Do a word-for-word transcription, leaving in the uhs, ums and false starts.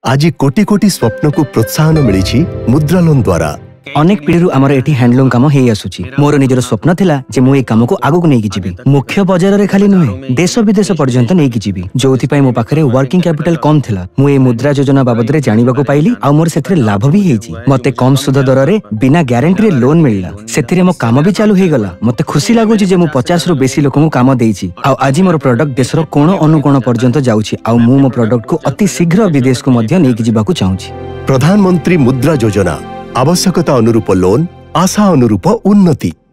आज कोटी कोटी स्वप्न को प्रोत्साहन मिली मुद्रा लोन द्वारा। अनेक पीढ़ी आमर एठी हैंडलूम काम हे आसुची। मोर निजर स्वप्न थिला जे मु ए काम को आगु नहीं जीवी। मुख्य बाजार रे खाली नुहे देश विदेश पर्यंत नहीं जीवी। जोथि पई मो पाखरे वर्किंग कैपिटल कम थिला। मु ए मुद्रा योजना बाबद रे जानिबा को पाइली आ मोर सेथरे लाभ भी हेची। मते कम सुध दर रे बिना गारंटी रे लोन मिलला। सेथिरे मो काम भी चालू हे गला। मते खुशी लागो जे मु पचास रु बेसी लोक को काम देइची। आ आज मोर प्रोडक्ट देशर कोण अनुकोण पर्यंत जाउची। आ मु मो प्रोडक्ट को अति शीघ्र विदेश को मध्य नेकी जिबा को चाहूची। प्रधानमंत्री मुद्रा योजना आवश्यकता अनुरूप लोन, आशा अनुरूप उन्नति।